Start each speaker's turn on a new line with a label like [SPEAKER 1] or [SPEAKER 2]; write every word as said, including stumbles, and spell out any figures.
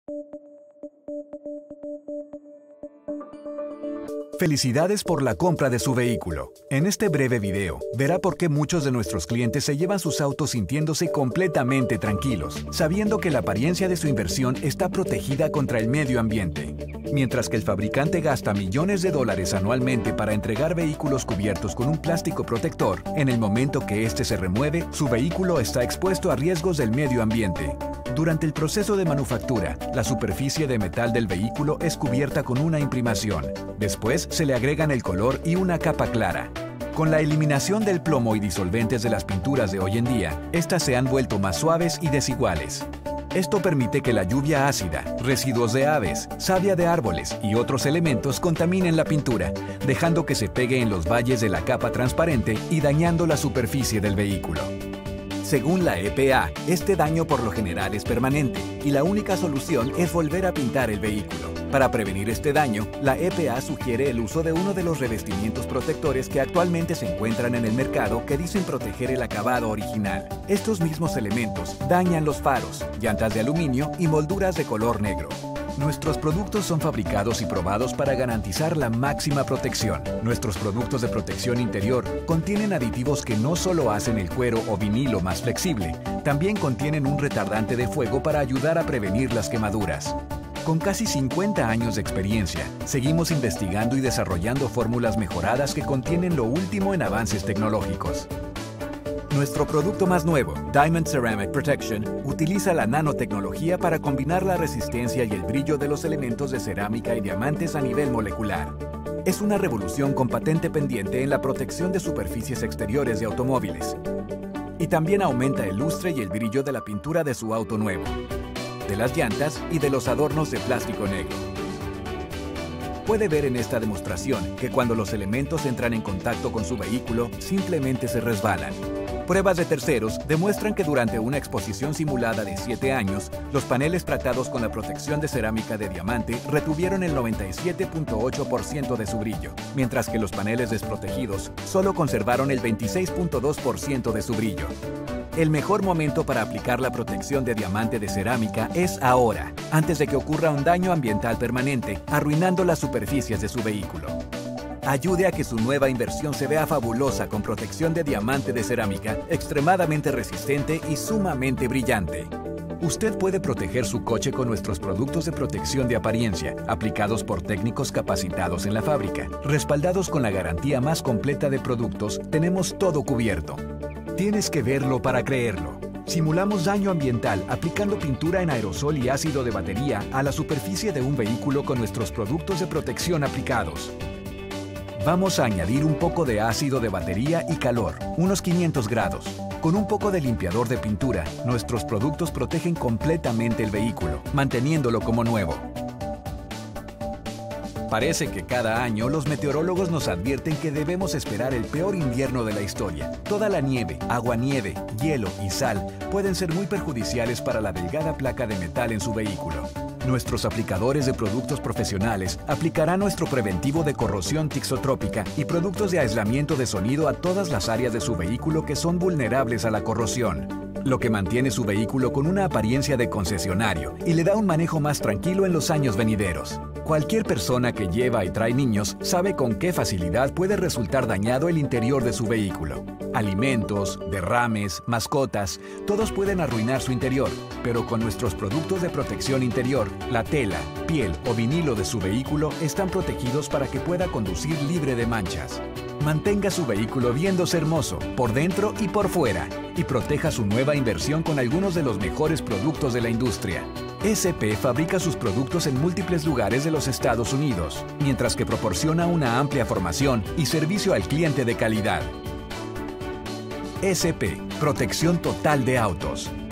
[SPEAKER 1] Felicidades por la compra de su vehículo. En este breve video, verá por qué muchos de nuestros clientes se llevan sus autos sintiéndose completamente tranquilos, sabiendo que la apariencia de su inversión está protegida contra el medio ambiente. Mientras que el fabricante gasta millones de dólares anualmente para entregar vehículos cubiertos con un plástico protector, en el momento que este se remueve, su vehículo está expuesto a riesgos del medio ambiente. Durante el proceso de manufactura, la superficie de metal del vehículo es cubierta con una imprimación. Después, se le agregan el color y una capa clara. Con la eliminación del plomo y disolventes de las pinturas de hoy en día, estas se han vuelto más suaves y desiguales. Esto permite que la lluvia ácida, residuos de aves, savia de árboles y otros elementos contaminen la pintura, dejando que se pegue en los valles de la capa transparente y dañando la superficie del vehículo. Según la E P A, este daño por lo general es permanente y la única solución es volver a pintar el vehículo. Para prevenir este daño, la E P A sugiere el uso de uno de los revestimientos protectores que actualmente se encuentran en el mercado que dicen proteger el acabado original. Estos mismos elementos dañan los faros, llantas de aluminio y molduras de color negro. Nuestros productos son fabricados y probados para garantizar la máxima protección. Nuestros productos de protección interior contienen aditivos que no solo hacen el cuero o vinilo más flexible, también contienen un retardante de fuego para ayudar a prevenir las quemaduras. Con casi cincuenta años de experiencia, seguimos investigando y desarrollando fórmulas mejoradas que contienen lo último en avances tecnológicos. Nuestro producto más nuevo, Diamond Ceramic Protection, utiliza la nanotecnología para combinar la resistencia y el brillo de los elementos de cerámica y diamantes a nivel molecular. Es una revolución con patente pendiente en la protección de superficies exteriores de automóviles. Y también aumenta el lustre y el brillo de la pintura de su auto nuevo, de las llantas y de los adornos de plástico negro. Puede ver en esta demostración que cuando los elementos entran en contacto con su vehículo, simplemente se resbalan. Pruebas de terceros demuestran que durante una exposición simulada de siete años, los paneles tratados con la protección de cerámica de diamante retuvieron el noventa y siete punto ocho por ciento de su brillo, mientras que los paneles desprotegidos solo conservaron el veintiséis punto dos por ciento de su brillo. El mejor momento para aplicar la protección de diamante de cerámica es ahora, antes de que ocurra un daño ambiental permanente, arruinando las superficies de su vehículo. Ayude a que su nueva inversión se vea fabulosa con protección de diamante de cerámica, extremadamente resistente y sumamente brillante. Usted puede proteger su coche con nuestros productos de protección de apariencia, aplicados por técnicos capacitados en la fábrica. Respaldados con la garantía más completa de productos, tenemos todo cubierto. Tienes que verlo para creerlo. Simulamos daño ambiental aplicando pintura en aerosol y ácido de batería a la superficie de un vehículo con nuestros productos de protección aplicados. Vamos a añadir un poco de ácido de batería y calor, unos quinientos grados. Con un poco de limpiador de pintura, nuestros productos protegen completamente el vehículo, manteniéndolo como nuevo. Parece que cada año los meteorólogos nos advierten que debemos esperar el peor invierno de la historia. Toda la nieve, aguanieve, hielo y sal pueden ser muy perjudiciales para la delgada placa de metal en su vehículo. Nuestros aplicadores de productos profesionales aplicarán nuestro preventivo de corrosión tixotrópica y productos de aislamiento de sonido a todas las áreas de su vehículo que son vulnerables a la corrosión, lo que mantiene su vehículo con una apariencia de concesionario y le da un manejo más tranquilo en los años venideros. Cualquier persona que lleva y trae niños sabe con qué facilidad puede resultar dañado el interior de su vehículo. Alimentos, derrames, mascotas, todos pueden arruinar su interior, pero con nuestros productos de protección interior, la tela, piel o vinilo de su vehículo están protegidos para que pueda conducir libre de manchas. Mantenga su vehículo viéndose hermoso, por dentro y por fuera, y proteja su nueva inversión con algunos de los mejores productos de la industria. S P fabrica sus productos en múltiples lugares de los Estados Unidos, mientras que proporciona una amplia formación y servicio al cliente de calidad. S P, protección total de autos.